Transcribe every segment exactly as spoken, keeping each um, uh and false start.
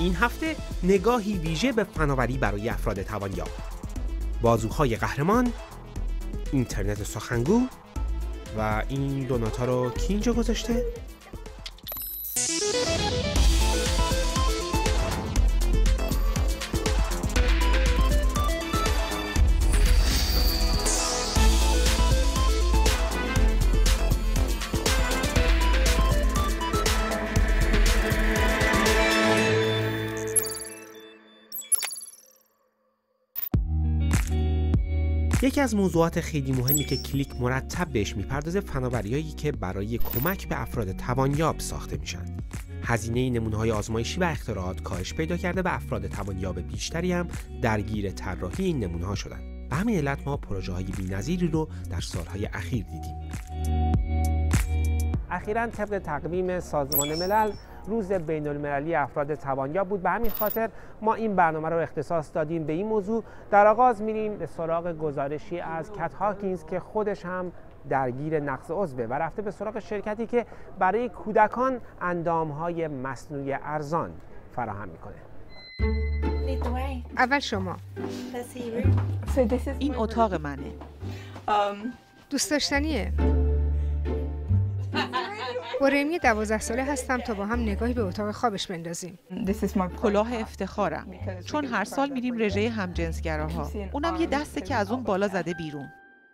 این هفته نگاهی ویژه به فناوری برای افراد توانیاب. بازوهای قهرمان، اینترنت سخنگو و این دو نوتا رو کی اینجا گذاشته؟ یکی از موضوعات خیلی مهمی که کلیک مرتب بهش میپردازه فناوری‌هایی که برای کمک به افراد توانیاب ساخته میشن. هزینه نمونه‌های آزمایشی و اختراعات کاهش پیدا کرده و افراد توانیاب بیشتری هم درگیر طراحی این نمونه‌ها شدن. به همین علت ما پروژه‌های بی‌نظیری رو در سالهای اخیر دیدیم. اخیراً طبق تقویم سازمان ملل روز بین‌المللی افراد توانیاب بود. به همین خاطر ما این برنامه رو اختصاص دادیم به این موضوع. در آغاز میریم به سراغ گزارشی از کت هاکینز که خودش هم درگیر نقص عضوه و رفته به سراغ شرکتی که برای کودکان اندام‌های مصنوعی ارزان فراهم میکنه. اول شما. این اتاق منه. دوست داشتنیه. با ریمی دوازده ساله هستم تا با هم نگاهی به اتاق خوابش بندازیم. کلاه افتخارم، چون هر سال میریم رژه همجنسگراها. اونم یه دسته که از اون بالا زده بیرون.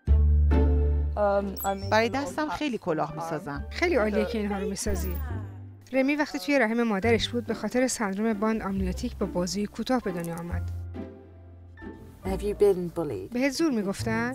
برای دستم خیلی کلاه میسازم. خیلی عالیه که اینها رو میسازی. رمی وقتی توی رحم مادرش بود به خاطر سندروم باند آمنیوتیک با بازوی کوتاه به دنیا آمد. بهت زور میگفتن؟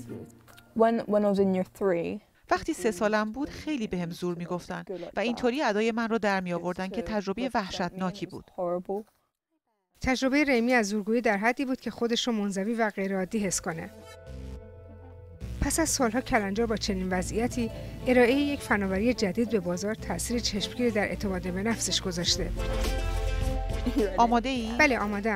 وقتی سه سالم بود خیلی بهم زور میگفتن و اینطوری ادای من رو در می آوردن که تجربه وحشتناکی بود. تجربه ریمی از زورگویی در حدی بود که خودش رو منزوی و غیرعادی حس کنه. پس از سالها کلنجار با چنین وضعیتی، ارائه یک فناوری جدید به بازار تأثیر چشمگیری در اعتماد به نفسش گذاشته. آماده ای؟ بله آماده‌ام.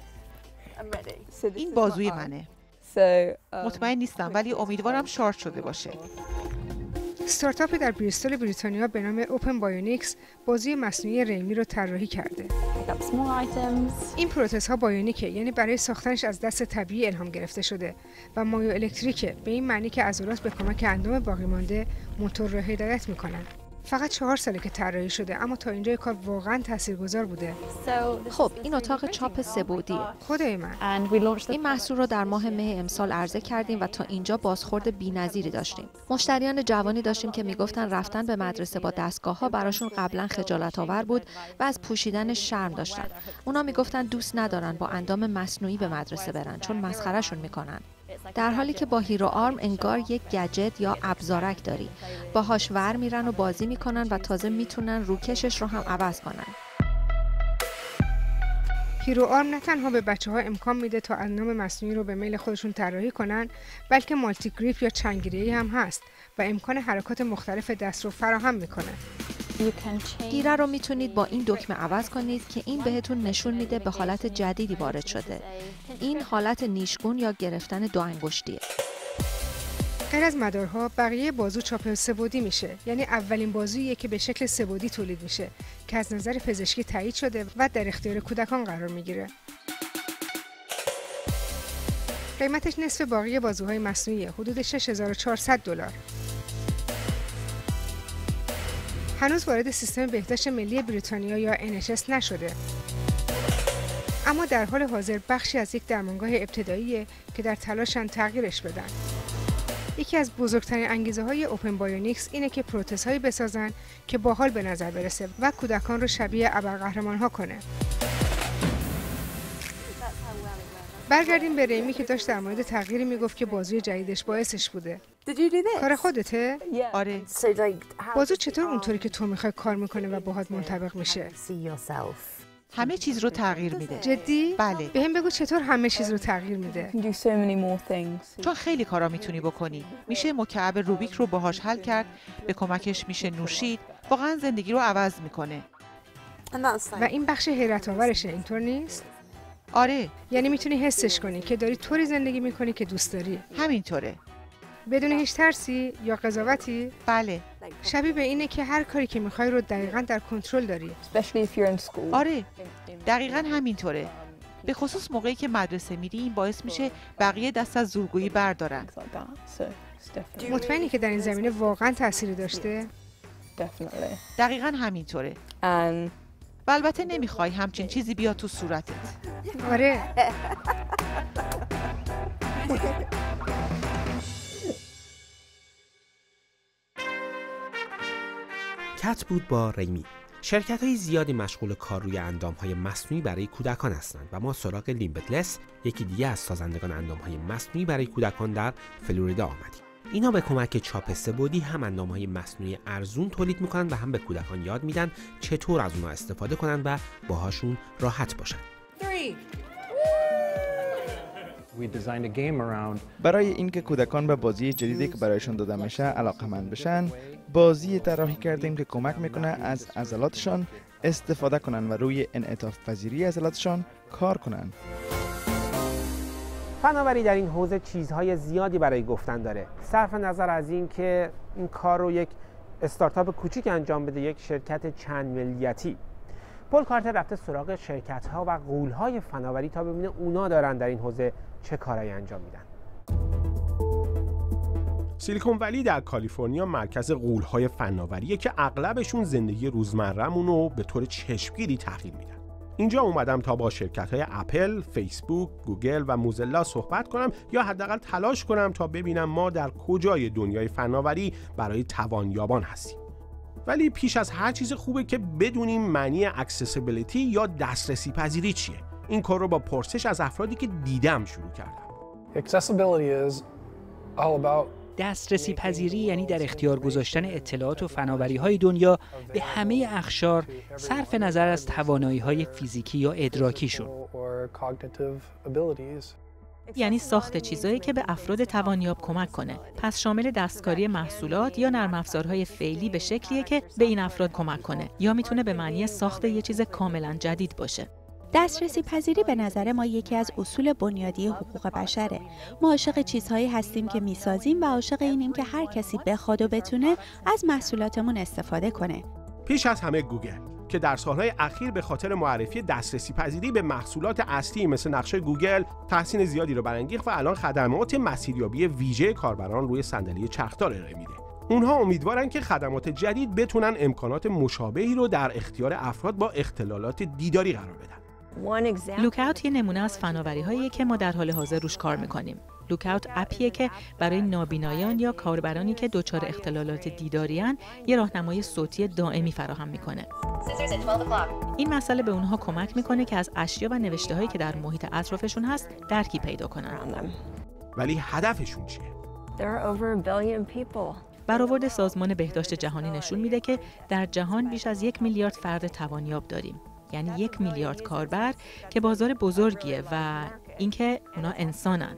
این بازوی منه. مطمئن نیستم ولی امیدوارم شارژ شده باشه. استارتاپی در بریستول بریتانیا به نام اوپن بایونیکس بازوی مصنوعی ریمی رو طراحی کرده. این پروتزها بایونیکه، یعنی برای ساختنش از دست طبیعی الهام گرفته شده و مایو الکتریکه، به این معنی که عضلات به کمک اندام باقی مانده موتور را هدایت میکنن. فقط چهار ساله که طراحی شده اما تا اینجای کار واقعا تاثیرگذار بوده. خب این اتاق چاپ سه‌بعدیه. خدای من. این محصول رو در ماه مه امسال عرضه کردیم و تا اینجا بازخورد بی‌نظیری داشتیم. مشتریان جوانی داشتیم که میگفتن رفتن به مدرسه با دستگاه‌ها براشون قبلا خجالت آور بود و از پوشیدن شرم داشتن. اونا میگفتن دوست ندارن با اندام مصنوعی به مدرسه برن چون مسخرهشون میکنن. در حالی که با هیرو آرم انگار یک گجت یا ابزارک داری. باهاش ور میرن و بازی میکنن و تازه میتونن روکشش رو هم عوض کنن. هیرو آرم نه تنها به بچه‌ها امکان میده تا اندام مصنوعی رو به میل خودشون طراحی کنن، بلکه مالتی گریپ یا چنگیری هم هست و امکان حرکات مختلف دست رو فراهم میکنه. گیره رو میتونید با این دکمه عوض کنید که این بهتون نشون میده به حالت جدیدی وارد شده. این حالت نیشگون یا گرفتن دو انگشتیه. غیر از مدارها، بقیه بازو چاپ سه‌بعدی میشه، یعنی اولین بازوییه که به شکل سه‌بعدی تولید میشه که از نظر پزشکی تایید شده و در اختیار کودکان قرار میگیره. قیمتش نصف باقی بازوهای مصنوعیه، حدود شش هزار و چهارصد دلار. هنوز وارد سیستم بهداشت ملی بریتانیا یا ان اچ اس نشده. اما در حال حاضر بخشی از یک درمانگاه ابتداییه که در تلاشن تغییرش بدن. یکی از بزرگترین انگیزه های اوپن بایونیکس اینه که پروتزهایی بسازن که باحال به نظر برسه و کودکان رو شبیه ابرقهرمان ها کنه. برگردیم به ریمی که داشت در مورد تغییری میگفت که بازوی جدیدش باعثش بوده. کار خودته؟ آره. بازو چطور اونطوری که تو میخوای کار میکنه و باهات منطبق میشه؟ همه چیز رو تغییر میده. جدی؟ بله. بهم بگو چطور همه چیز رو تغییر میده؟ چون خیلی کارا میتونی بکنی. میشه مکعب روبیک رو باهاش حل کرد، به کمکش میشه نوشید. واقعا زندگی رو عوض میکنه. و این بخش حیرت آورشه، اینطور نیست؟ آره. یعنی میتونی حسش کنی که داری طوری زندگی میکنی که دوست داری. همینطوره. بدون هیچ ترسی یا قضاوتی؟ بله. شبیه به اینه که هر کاری که میخوای رو دقیقاً در کنترل داری. آره. دقیقاً همینطوره. به خصوص موقعی که مدرسه میری این باعث میشه بقیه دست از زورگویی بردارن. مطمئنی که در این زمینه واقعاً تأثیری داشته؟ دقیقاً همینطوره. و البته نمیخوای همچین چیزی بیاد تو صورتت. آره. کت بود با ریمی. شرکت‌های زیادی مشغول کار روی اندام‌های مصنوعی برای کودکان هستند و ما سراغ لیمبتلس، یکی دیگه از سازندگان اندام‌های مصنوعی برای کودکان در فلوریدا آمدیم. اینا به کمک چاپ سه‌بعدی هم اندام‌های مصنوعی ارزون تولید می‌کنن و هم به کودکان یاد میدن چطور از اونها استفاده کنن و باهاشون راحت باشن. برای اینکه کودکان به بازی جدیدی که برایشون داده میشه علاقه‌مند بشن، بازی طراحی کردیم که کمک میکنه از عضلاتشان استفاده کنن و روی انعطاف پذیری عضلاتشان کار کنن. فناوری در این حوزه چیزهای زیادی برای گفتن داره. صرف نظر از این که این کار رو یک استارتاپ کوچیک انجام بده، یک شرکت چند ملیتی. پل کارتر رفته سراغ شرکت‌ها و غول‌های فناوری تا ببینه اونا دارن در این حوزه چه کارایی انجام میدن. سیلیکون ولی در کالیفرنیا مرکز غول‌های فناوریه که اغلبشون زندگی روزمره‌مون رو به طور چشمگیری تغییر میدن. اینجا اومدم تا با شرکت‌های اپل، فیسبوک، گوگل و موزیلا صحبت کنم یا حداقل تلاش کنم تا ببینم ما در کجای دنیای فناوری برای توانیابان هستیم. ولی پیش از هر چیز خوبه که بدونیم معنی اکسسیبیلیتی یا دسترسی پذیری چیه. این کار رو با پرسش از افرادی که دیدم شروع کردم. دسترسی پذیری یعنی در اختیار گذاشتن اطلاعات و فناوری‌های دنیا به همه اقشار صرف نظر از توانایی‌های فیزیکی یا ادراکیشون. یعنی ساخت چیزایی که به افراد توانیاب کمک کنه. پس شامل دستکاری محصولات یا نرم افزارهای فعلی به شکلیه که به این افراد کمک کنه، یا میتونه به معنی ساخت یه چیز کاملا جدید باشه. دسترسی پذیری به نظر ما یکی از اصول بنیادی حقوق بشره. ما عاشق چیزهایی هستیم که میسازیم و عاشق اینیم که هر کسی بخواد و بتونه از محصولاتمون استفاده کنه. پیش از همه گوگل که در سالهای اخیر به خاطر معرفی دسترسی پذیری به محصولات اصلی مثل نقشه گوگل تحسین زیادی رو برانگیخت و الان خدمات مسیریابی ویژه کاربران روی صندلی چرخدار ارائه میده. اونها امیدوارن که خدمات جدید بتونن امکانات مشابهی رو در اختیار افراد با اختلالات دیداری قرار بدن. لوکاوت یه نمونه از فناوری‌هاییه که ما در حال حاضر روش کار می‌کنیم. لوکاوت اپیه که برای نابینایان یا کاربرانی که دچار اختلالات دیداری‌اند یه راهنمای صوتی دائمی فراهم می‌کنه. این مسئله به اونها کمک می‌کنه که از اشیا و نوشته‌هایی که در محیط اطرافشون هست درکی پیدا کنن. ولی هدفشون چیه؟ برآورد سازمان بهداشت جهانی نشون میده که در جهان بیش از یک میلیارد فرد توانیاب داریم. یعنی یک میلیارد کاربر که بازار بزرگیه و اینکه اونا انسانن.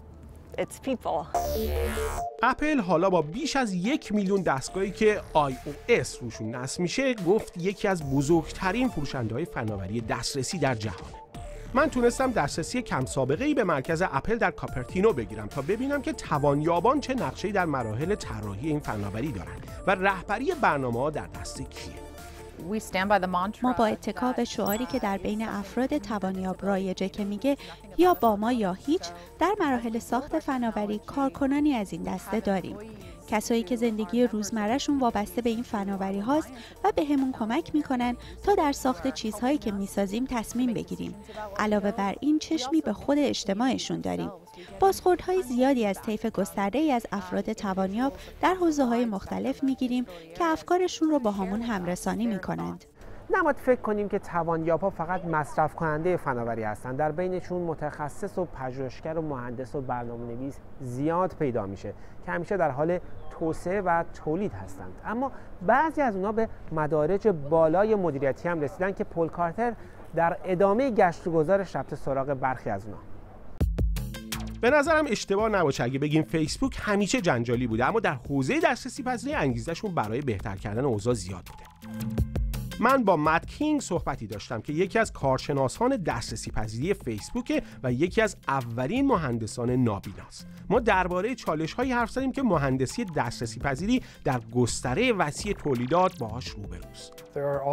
اپل حالا با بیش از یک میلیون دستگاهی که آی او اس روشون نصب میشه گفت یکی از بزرگترین فروشنده‌های فناوری دسترسی در جهانه. من تونستم دسترسی کم سابقه‌ای به مرکز اپل در کاپرتینو بگیرم تا ببینم که توانیابان چه نقشه‌ای در مراحل طراحی این فناوری دارن و رهبری برنامه‌ها در دست کیه. ما با اتکا به شعاری که در بین افراد توانیاب رایجه که میگه یا با ما یا هیچ، در مراحل ساخت فناوری کارکنانی از این دسته داریم. کسایی که زندگی روزمرهشون وابسته به این فناوری هاست و به همون کمک میکنن تا در ساخت چیزهایی که میسازیم تصمیم بگیریم. علاوه بر این چشمی به خود اجتماعشون داریم. بازخوردهای زیادی از طیف گسترده‌ای از افراد توانیاب در حوزه‌های مختلف میگیریم که افکارشون رو با همون همرسانی میکنند. نباید فکر کنیم که توانیاب‌ها فقط مصرف کننده فناوری هستند. در بینشون متخصص و پژوهشگر و مهندس و برنامه‌نویس زیاد پیدا میشه که همیشه در حال توسعه و تولید هستند. اما بعضی از اونها به مدارج بالای مدیریتی هم رسیدن که پل کارتر در ادامه گشت و گذارش رفته سراغ برخی از اونها. به نظرم اشتباه نباشه اگه بگیم فیسبوک همیشه جنجالی بوده، اما در حوزه دسترسی پذیری انگیزشون برای بهتر کردن اوضاع زیاد بوده. من با مت کینگ صحبتی داشتم که یکی از کارشناسان دسترسی پذیری فیسبوک و یکی از اولین مهندسان نابیناست. ما درباره چالش‌هایی حرف زدیم که مهندسی دسترسی پذیری در گستره وسیع تولیدات باهاش روبروست.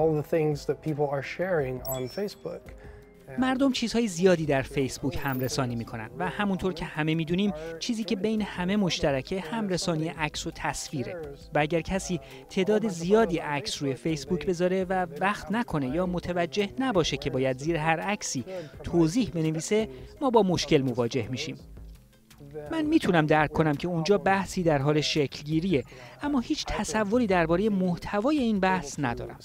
مردم چیزهای زیادی در فیسبوک همرسانی میکنن و همونطور که همه میدونیم چیزی که بین همه مشترکه همرسانی عکس و تصویره و اگر کسی تعداد زیادی عکس روی فیسبوک بذاره و وقت نکنه یا متوجه نباشه که باید زیر هر عکسی توضیح بنویسه، ما با مشکل مواجه میشیم. من میتونم درک کنم که اونجا بحثی در حال شکل گیریه، اما هیچ تصوری درباره محتوای این بحث ندارم.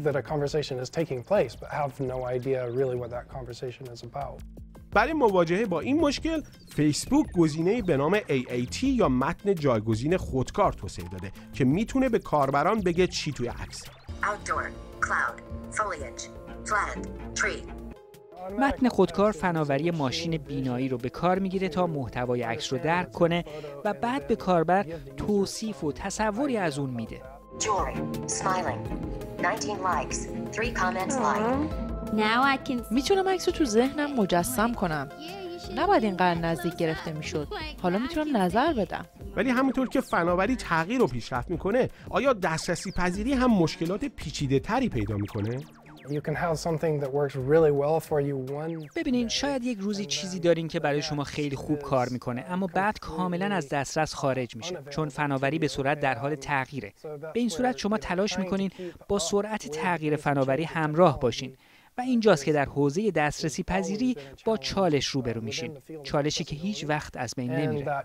برای مواجهه با این مشکل، فیسبوک گزینه‌ای به نام ای ای تی یا متن جایگزین خودکار توسعه داده که میتونه به کاربران بگه چی توی عکس. Outdoor, cloud, foliage, flat, tree. متن خودکار فناوری ماشین بینایی رو به کار میگیره تا محتوای عکس رو درک کنه و بعد به کاربر توصیف و تصوری از اون میده. میتونم عکس رو تو ذهنم مجسم کنم. نباید اینقدر نزدیک گرفته میشد. حالا میتونم نظر بدم. ولی همونطور که فناوری تغییر و پیشرفت میکنه، آیا دسترسی پذیری هم مشکلات پیچیده تری پیدا میکنه؟ ببینین، شاید یک روزی چیزی دارین که برای شما خیلی خوب کار میکنه اما بعد کاملا از دسترس خارج میشه چون فناوری به سرعت در حال تغییره. به این صورت شما تلاش میکنین با سرعت تغییر فناوری همراه باشین و اینجاست که در حوزه دسترسی پذیری با چالش روبرو میشین، چالشی که هیچ وقت از بین نمیره.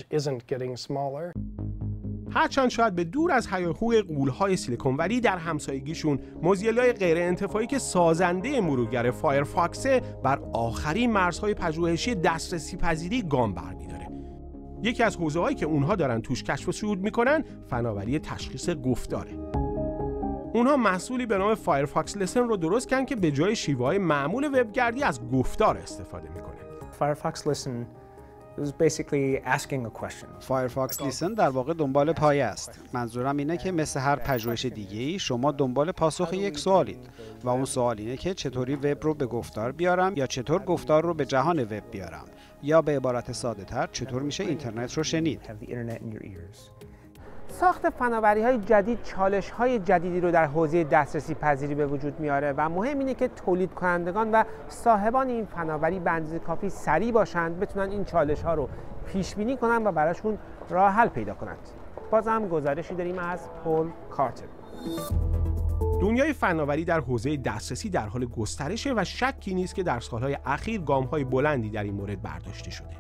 هرچند شاید به دور از هیاهوی غول‌های سیلیکون ولی در همسایگیشون موزیلای غیر انتفاعی که سازنده مرورگر فایرفاکس بر آخرین مرزهای پژوهشی دسترسی پذیری گام برمی‌داره. یکی از حوزه‌هایی که اونها دارن توش کشف و صعود میکنن فناوری تشخیص گفتاره. اونها محصولی به نام فایرفاکس لسن رو درست کردن که به جای شیوه‌های معمول وبگردی از گفتار استفاده میکنه. Firefox Listen is basically asking a question. فایرفاکس لیسن در واقع دنبال پایه است. منظورم اینه که مثل هر پژوهش دیگه‌ای شما دنبال پاسخ یک سوالید و اون سوال اینه که چطوری وب رو به گفتار بیارم یا چطور گفتار رو به جهان وب بیارم یا به عبارت ساده‌تر چطور میشه اینترنت رو شنید. ساخت فناوری‌های جدید چالش‌های جدیدی رو در حوزه دسترسی پذیری به وجود میاره و مهم اینه که تولید کنندگان و صاحبان این فناوری به اندازه کافی سریع باشند، بتونن این چالش‌ها رو پیش بینی کنن و براشون راه حل پیدا کنند. بازم گزارشی داریم از پول کارتر. دنیای فناوری در حوزه دسترسی در حال گسترشه و شکی نیست که در سال‌های اخیر گام‌های بلندی در این مورد برداشته شده.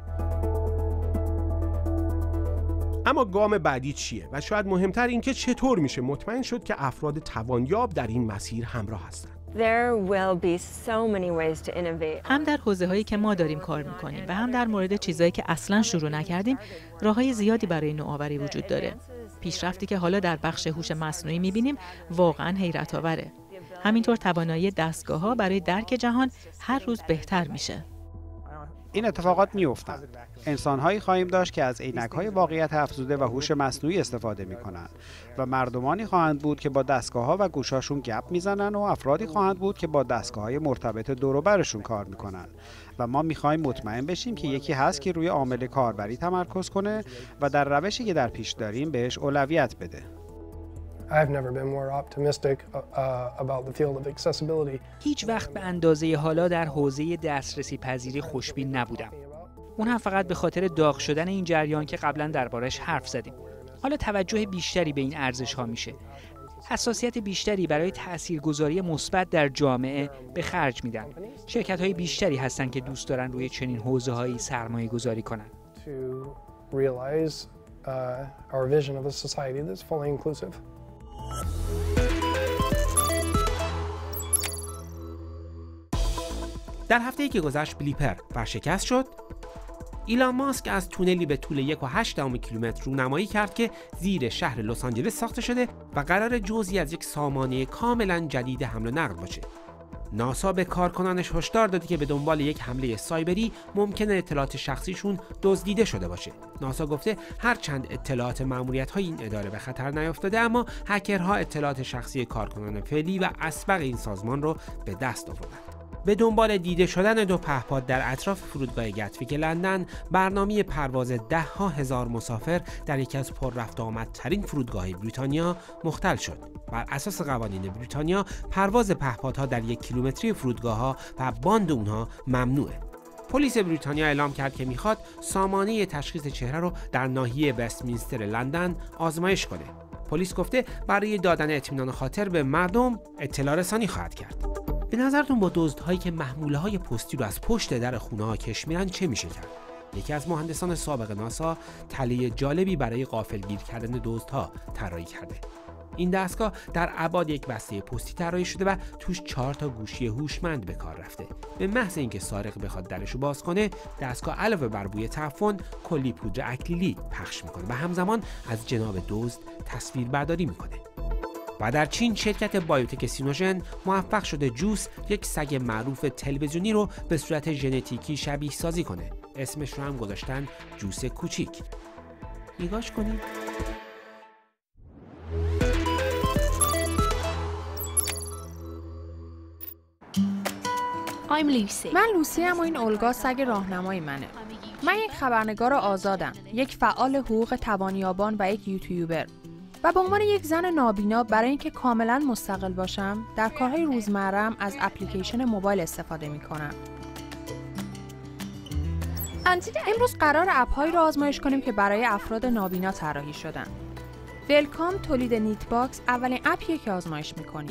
اما گام بعدی چیه؟ و شاید مهمتر این که چطور میشه مطمئن شد که افراد توانیاب در این مسیر همراه هستند. هم در حوزه‌هایی که ما داریم کار می‌کنیم و هم در مورد چیزایی که اصلاً شروع نکردیم، راه‌های زیادی برای نوآوری وجود داره. پیشرفتی که حالا در بخش هوش مصنوعی می‌بینیم واقعاً حیرت‌آوره. همینطور توانایی دستگاه‌ها برای درک جهان هر روز بهتر میشه. این اتفاقات میافتند. انسان‌هایی خواهیم داشت که از عینک‌های واقعیت افزوده و هوش مصنوعی استفاده می‌کنند و مردمانی خواهند بود که با دستگاه‌ها و گوشاشون گپ میزنن و افرادی خواهند بود که با دستگاه‌های مرتبط دور و برشون کار می‌کنن و ما می‌خوایم مطمئن بشیم که یکی هست که روی عامل کاربری تمرکز کنه و در روشی که در پیش داریم بهش اولویت بده. I've never been more optimistic uh, about the field of accessibility. هیچ وقت به اندازه حالا در حوزه دسترسی پذیری خوشبین نبودم. اون هم فقط به خاطر داغ شدن این جریان که قبلا دربارش حرف زدیم. حالا توجه بیشتری به این ارزش‌ها میشه. حساسیت بیشتری برای تاثیرگذاری مثبت در جامعه به خرج میدن. شرکت‌های بیشتری هستن که دوست دارن روی چنین حوزه‌هایی سرمایه‌گذاری کنن. To realize uh, our vision of a society that's fully inclusive. در هفته‌ای که گذشت بلیپر ورشکست شد. ایلان ماسک از تونلی به طول یک و هشت دهم کیلومتر رونمایی کرد که زیر شهر لس آنجلس ساخته شده و قرار جزئی از یک سامانه کاملا جدید حمل و نقل باشه. ناسا به کارکنانش هشدار داده که به دنبال یک حمله سایبری ممکنه اطلاعات شخصیشون دزدیده شده باشه. ناسا گفته هرچند اطلاعات ماموریت‌های این اداره به خطر نیفتاده، اما هکرها اطلاعات شخصی کارکنان فعلی و اسبق این سازمان رو به دست آوردن. به دنبال دیده شدن دو پهپاد در اطراف فرودگاه گتویک لندن، برنامه پرواز ده ها هزار مسافر در یکی از پر رفت آمدترین فرودگاه‌های بریتانیا مختل شد. بر اساس قوانین بریتانیا، پرواز پهپادها در یک کیلومتری فرودگاه‌ها و باند اونها ممنوعه. پلیس بریتانیا اعلام کرد که میخواد سامانه تشخیص چهره رو در ناحیه وستمینستر لندن آزمایش کنه. پلیس گفته برای دادن اطمینان خاطر به مردم اطلاع رسانی خواهد کرد. به نظرتون با دزدهایی که محموله‌های پستی رو از پشت در خونه‌ها کش میرن چه میشه کرد؟ یکی از مهندسان سابق ناسا تله جالبی برای غافلگیر کردن دزدها طراحی کرده. این دستگاه در ابعاد یک بسته پستی طراحی شده و توش چهار تا گوشی هوشمند به کار رفته. به محض اینکه سارق بخواد درشو باز کنه، دستگاه علاوه بر بوی تعفن کلی پودر اکریلیک پخش میکنه و همزمان از جناب دزد تصویر برداری میکنه. و در چین شرکت بایوتک سینوژن موفق شده جوس، یک سگ معروف تلویزیونی رو به صورت ژنتیکی شبیه سازی کنه. اسمش رو هم گذاشتن جوس کوچیک. نگاش کنید. من لوسی ام و این اولگا سگ راهنمای منه. من یک خبرنگار آزادم، یک فعال حقوق توانیابان و یک یوتیوبر. و به عنوان یک زن نابینا برای اینکه کاملا مستقل باشم، در کارهای روزمره‌ام از اپلیکیشن موبایل استفاده می‌کنم. امروز قرار اپ‌هایی را آزمایش کنیم که برای افراد نابینا طراحی شدن. ولکام تولید نیت باکس اولین اپیه که آزمایش می‌کنیم.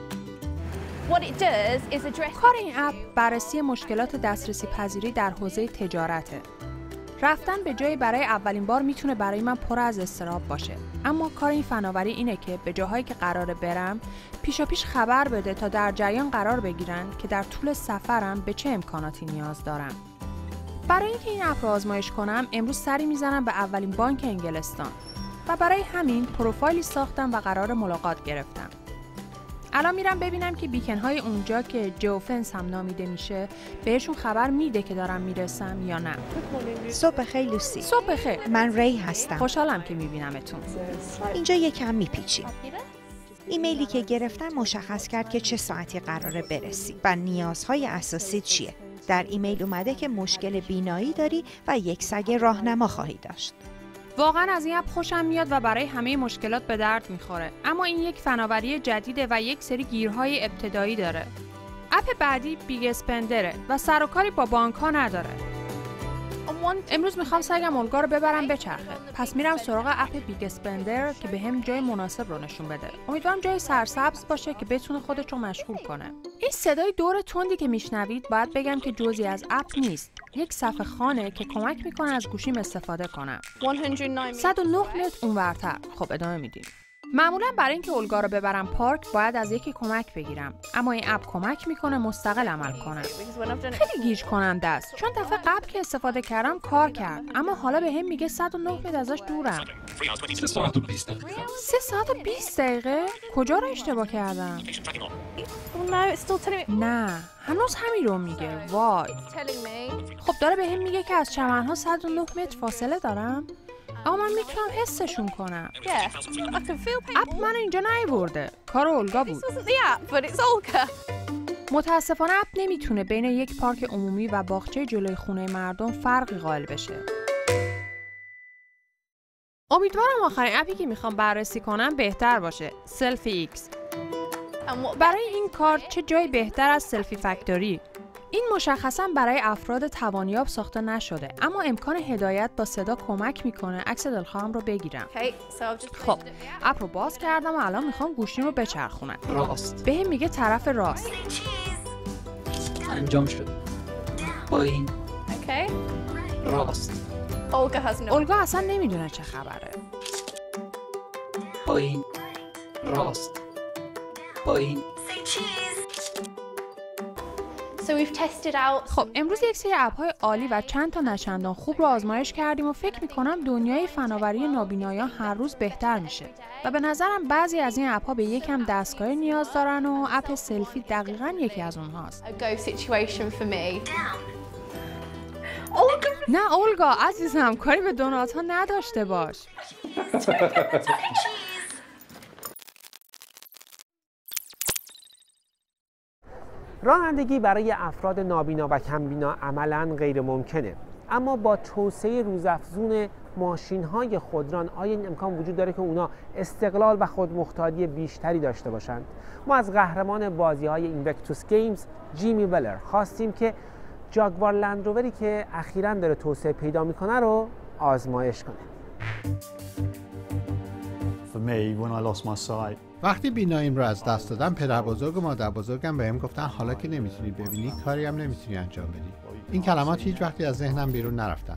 کار این اپ بررسی مشکلات دسترسی پذیری در حوزه تجارته. رفتن به جایی برای اولین بار میتونه برای من پر از اضطراب باشه، اما کار این فناوری اینه که به جاهایی که قراره برم پیشا پیش خبر بده تا در جریان قرار بگیرن که در طول سفرم به چه امکاناتی نیاز دارم. برای اینکه این اپ رو آزمایش کنم امروز سری میزنم به اولین بانک انگلستان و برای همین پروفایلی ساختم و قرار ملاقات گرفتم. الان میرم ببینم که بیکن های اونجا که جیوفنس هم نامیده میشه بهشون خبر میده که دارم میرسم یا نه. صبح بخیر لوسی. صبح بخیر. من ری هستم. خوشحالم که میبینمتون. اینجا یکم میپیچیم. ایمیلی که گرفتم مشخص کرد که چه ساعتی قراره برسی و نیازهای اساسی چیه. در ایمیل اومده که مشکل بینایی داری و یک سگ راهنما خواهی داشت. واقعا از این اپ خوشم میاد و برای همه مشکلات به درد میخوره، اما این یک فناوری جدیده و یک سری گیرهای ابتدایی داره. اپ بعدی بیگ اسپندره و سر و کاری با بانک ها نداره. امروز میخوام سگم اولگا رو ببرم بچرخه، پس میرم سراغ اپ بیگ اسپندر که به هم جای مناسب رو نشون بده. امیدوارم جای سرسبز باشه که بتونه خودش رو مشغول کنه. این صدای دور تندی که میشنوید باید بگم که جزئی از اپ نیست، یک صفحه خانه که کمک میکنه از گوشیم استفاده کنم. صد و نه متر اونورتر. خب ادامه میدیم. معمولا برای اینکه اولگا رو ببرم پارک باید از یکی کمک بگیرم، اما این اپ کمک میکنه مستقل عمل کنم. خیلی گیج کننده است چون دفعه قبل که استفاده کردم کار کرد، اما حالا به هم میگه صد و نه متر ازش دورم. سه ساعت و بیست دقیقه. سه ساعت و بیست دقیقه؟ کجا رو اشتباه کردم؟ نه هنوز همین رو میگه. وای. خب داره به هم میگه که از چمنها صد و نه متر فاصله دارم، اما من میتونم حسشون کنم. اپ من اینجا نیورده، کار اولگا بود. متاسفانه اپ نمیتونه بین یک پارک عمومی و باغچه جلوی خونه مردم فرقی قائل بشه. امیدوارم آخرین اپی که میخوام بررسی کنم بهتر باشه. سلفی ایکس. برای این کار چه جای بهتر از سلفی فکتوری؟ این مشخصاً برای افراد توانیاب ساخته نشده، اما امکان هدایت با صدا کمک میکنه عکس دلخواهم رو بگیرم. خب اپ رو باز کردم و الان میخوام گوشیم رو بچرخونم. راست. به هم میگه طرف راست. انجام شد. پایین. راست. اولگا اصلا نمیدونه چه خبره. پایین. راست. پایین. خب امروز یک سری اپ‌های عالی و چند تا نچندان خوب رو آزمایش کردیم و فکر می‌کنم دنیای فناوری نابینایان هر روز بهتر میشه و به نظرم بعضی از این اپ‌ها به یکم دستگاهی نیاز دارن و اپ سلفی دقیقاً یکی از اونهاست. نه اولگا عزیزم، کاری به دونات‌ها نداشته باش. رانندگی برای افراد نابینا و کمبینا عملاً غیر ممکنه، اما با توسعه روزافزون ماشین‌های خودران آیا این امکان وجود داره که اونا استقلال و خودمختاری بیشتری داشته باشند؟ ما از قهرمان بازی‌های اینویکتوس گیمز جیمی ولر خواستیم که جاگوار لندرووری که اخیراً داره توسعه پیدا میکنه رو آزمایش کنه. وقتی بیناییم رو از دست دادم، پدر بزرگ و مادر بزرگم بهم گفتن حالا که نمیتونی ببینی کاری هم نمیتونی انجام بدی. این کلمات هیچ وقتی از ذهنم بیرون نرفتن.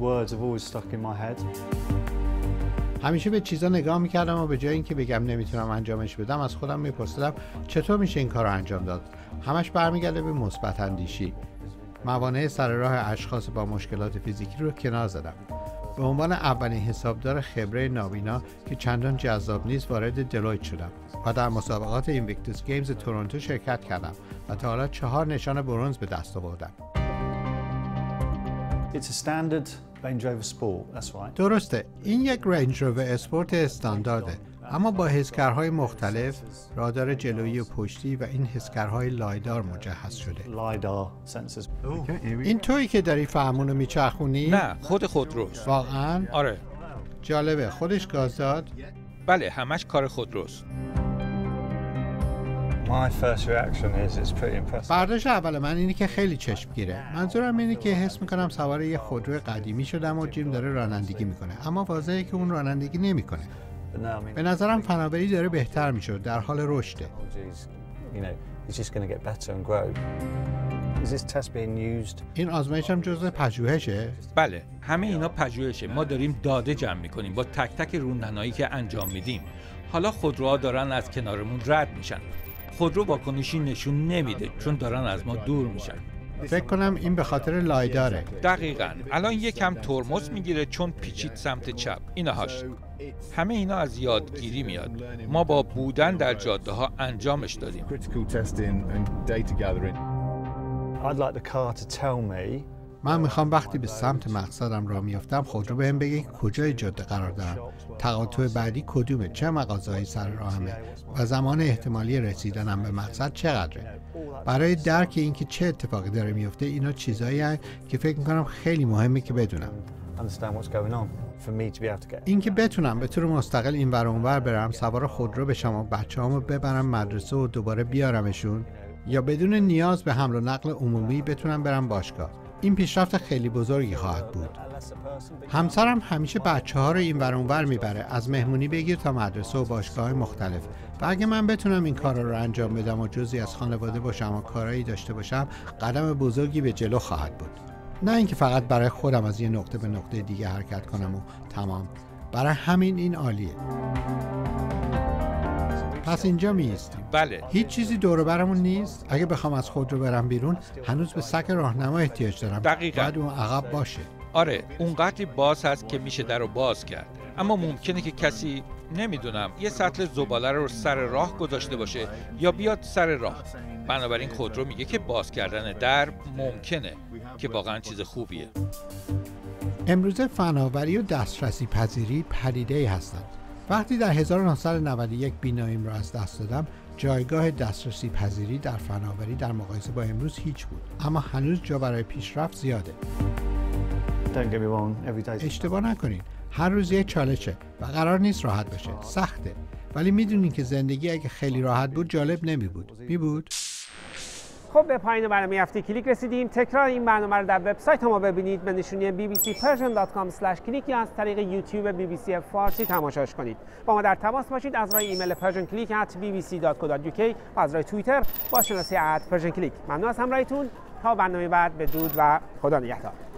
همیشه به چیزا نگاه میکردم و به جای اینکه بگم نمیتونم انجامش بدم از خودم میپرسیدم چطور میشه این کار رو انجام داد. همش برمیگرده به مثبت اندیشی. موانع سر راه اشخاص با مشکلات فیزیکی رو کنار زدم. به عنوان اولین حسابدار خبره نابینا که چندان جذاب نیست وارد دلویت شدم و در مسابقات اینویکتوس گیمز تورنتو شرکت کردم و تا حالا چهار نشان برنز به دست آوردم. درسته، این یک رنج روور اسپورت استاندارده، اما با حسگرهای مختلف، رادار جلویی و پشتی و این حسگرهای لایدار مجهز شده. این تویی که داری فرمونو میچرخونی؟ نه، خود خودروست. واقعاً؟ آره. جالبه، خودش گاز داد؟ بله، همش کار خودروست. برداشت اول من اینه که خیلی چشمگیره. منظورم اینه که حس میکنم سوار یه خودرو قدیمی شدم و جیم داره رانندگی میکنه، اما واضحه که اون رانندگی نمیکنه. به نظرم فناوری داره بهتر میشه، در حال رشده. این آزمایش هم جزء پژوهشه؟ بله، همه اینا پژوهشه. ما داریم داده جمع میکنیم با تک تک روننایی که انجام میدیم. حالا خودروها دارن از کنارمون رد میشن. خودرو واکنشی نشون نمیده چون دارن از ما دور میشن. فکر کنم این به خاطر لایداره. دقیقاً. الان یکم ترمز میگیره چون پیچید سمت چپ. اینهاش. همه اینا از یادگیری میاد. ما با بودن در جاده ها انجامش دادیم. من میخوام وقتی به سمت مقصدم راه میافتم خودرو بهم بگه کجای جاده قرار دارم، تقاطع بعدی کدومه، چه مغازه‌ای سر راهمه و زمان احتمالی رسیدنم به مقصد چقدره. برای درک اینکه چه اتفاقی داره میفته اینا چیزایی هستن که فکر میکنم خیلی مهمه که بدونم. اینکه بتونم به طور مستقل این ور اونور برم، سوار خودرو بشم و بچه‌هامو ببرم مدرسه و دوباره بیارمشون، یا بدون نیاز به حمل و نقل عمومی بتونم برم باشگاه. این پیشرفت خیلی بزرگی خواهد بود. همسرم همیشه بچه‌ها رو این ور اونور میبره، از مهمونی بگیر تا مدرسه و باشگاه‌های مختلف. و اگه من بتونم این کارا رو انجام بدم و جزئی از خانواده باشم و کارایی داشته باشم، قدم بزرگی به جلو خواهد بود. نه اینکه فقط برای خودم از یه نقطه به نقطه دیگه حرکت کنم و تمام. برای همین این عالیه. پس اینجا می‌ایستیم. بله. هیچ چیزی دور و برمون نیست. اگه بخوام از خودرو برم بیرون، هنوز به سگ راهنما احتیاج دارم. دقیقاً. باید اون عقب باشه. آره، اونقدری باز هست که میشه درو باز کرد. اما ممکنه که کسی نمیدونم یه سطل زباله رو سر راه گذاشته باشه یا بیاد سر راه. بنابراین خودرو میگه که باز کردن در ممکنه که واقعا چیز خوبیه. امروزه فناوری و دسترسی پذیری پدیده‌ای هستند. وقتی در هزار و نهصد و نود و یک بیناییم را از دست دادم، جایگاه دسترسی پذیری در فناوری در مقایسه با امروز هیچ بود، اما هنوز جا برای پیشرفت زیاده. اشتباه نکنید، هر روز یک چالشه و قرار نیست راحت بشه، سخته، ولی میدونین که زندگی اگه خیلی راحت بود جالب نمی بود. می بود؟ خب به پایان برنامه هفته کلیک رسیدیم. تکرار این برنامه رو در وبسایت ما ببینید به نشونی بی بی سی پرژن دات کام اسلش کلیک یا از طریق یوتیوب بی بی سی فارسی تماشاش کنید. با ما در تماس باشید از راه ایمیل پرژن کلیک ات بی بی سی دات کو دات یو کی و از راه توییتر با شناسی ات پرژن کلیک. ممنون از همراهیتون. تا برنامه بعد، بدرود و خدا نگهدار.